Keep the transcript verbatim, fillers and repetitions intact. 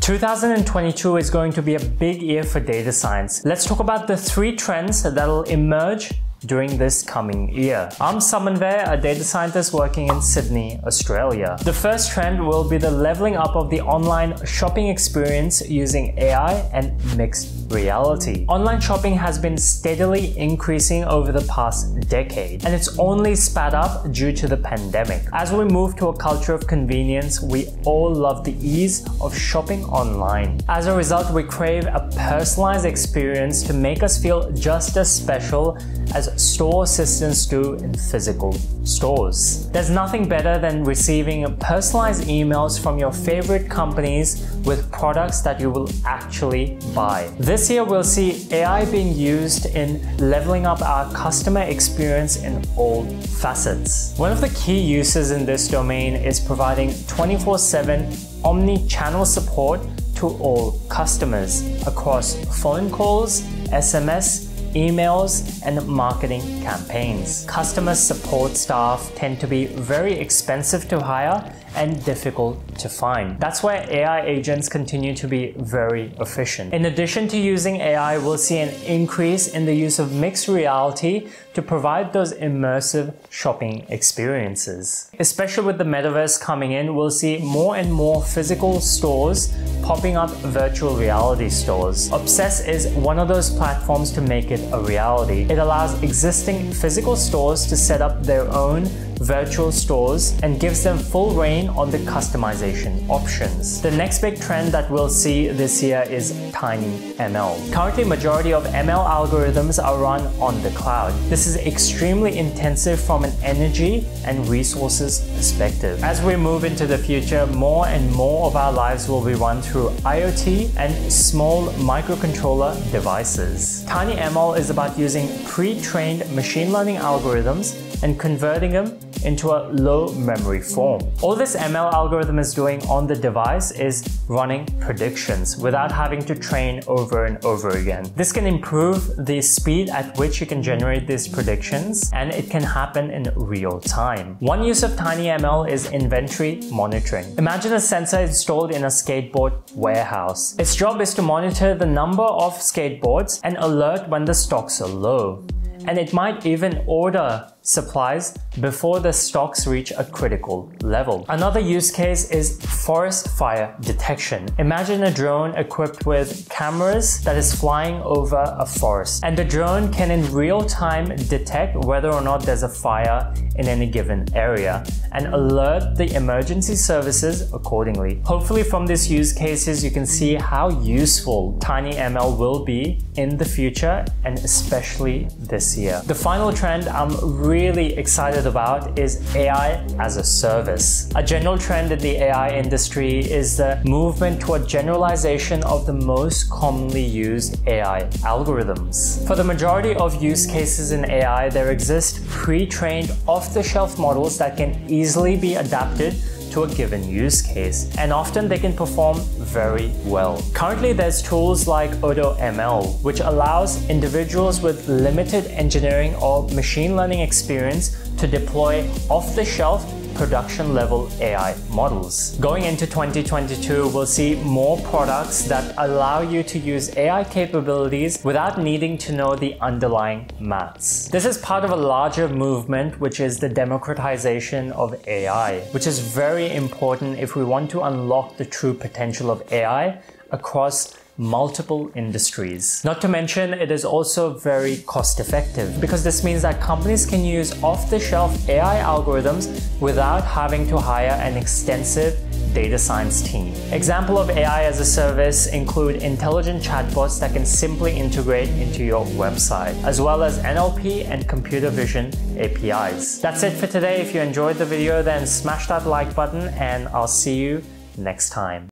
two thousand twenty-two is going to be a big year for data science. Let's talk about the three trends that will emerge during this coming year. I'm Samanvay, a data scientist working in Sydney, Australia. The first trend will be the leveling up of the online shopping experience using A I and mixed reality. Online shopping has been steadily increasing over the past decade, and it's only sped up due to the pandemic. As we move to a culture of convenience, we all love the ease of shopping online. As a result, we crave a personalized experience to make us feel just as special as store assistants do in physical stores. There's nothing better than receiving personalized emails from your favorite companies with products that you will actually buy. This year we'll see A I being used in leveling up our customer experience in all facets. One of the key uses in this domain is providing twenty-four seven omni-channel support to all customers across phone calls, S M S, emails, and marketing campaigns. Customer support staff tend to be very expensive to hire and difficult to find. That's why A I agents continue to be very efficient. In addition to using A I, we'll see an increase in the use of mixed reality to provide those immersive shopping experiences. Especially with the metaverse coming in, we'll see more and more physical stores popping up virtual reality stores. Obsess is one of those platforms to make it a reality. It allows existing physical stores to set up their own virtual stores and gives them full reign on the customization options. The next big trend that we'll see this year is Tiny M L. Currently, majority of M L algorithms are run on the cloud. This is extremely intensive from an energy and resources perspective. As we move into the future, more and more of our lives will be run through IoT and small microcontroller devices. Tiny M L is about using pre-trained machine learning algorithms and converting them into a low memory form. All this M L algorithm is doing on the device is running predictions without having to train over and over again. This can improve the speed at which you can generate these predictions, and it can happen in real time. One use of Tiny M L is inventory monitoring. Imagine a sensor installed in a skateboard warehouse. Its job is to monitor the number of skateboards and alert when the stocks are low. And it might even order supplies before the stocks reach a critical level. Another use case is forest fire detection. Imagine a drone equipped with cameras that is flying over a forest, and the drone can in real time detect whether or not there's a fire in any given area and alert the emergency services accordingly. Hopefully from these use cases you can see how useful Tiny M L will be in the future, and especially this year. The final trend I'm really really excited about is A I as a service. A general trend in the A I industry is the movement toward generalization of the most commonly used A I algorithms. For the majority of use cases in A I, there exist pre-trained off-the-shelf models that can easily be adapted to a given use case, and often they can perform very well. Currently, there's tools like AutoML, which allows individuals with limited engineering or machine learning experience to deploy off-the-shelf production-level A I models. Going into twenty twenty-two, we'll see more products that allow you to use A I capabilities without needing to know the underlying maths. This is part of a larger movement, which is the democratization of A I, which is very important if we want to unlock the true potential of A I across multiple industries. Not to mention, it is also very cost effective, because this means that companies can use off-the-shelf A I algorithms without having to hire an extensive data science team. Example of A I as a service include intelligent chatbots that can simply integrate into your website, as well as N L P and computer vision A P Is. That's it for today. If you enjoyed the video, then smash that like button, and I'll see you next time.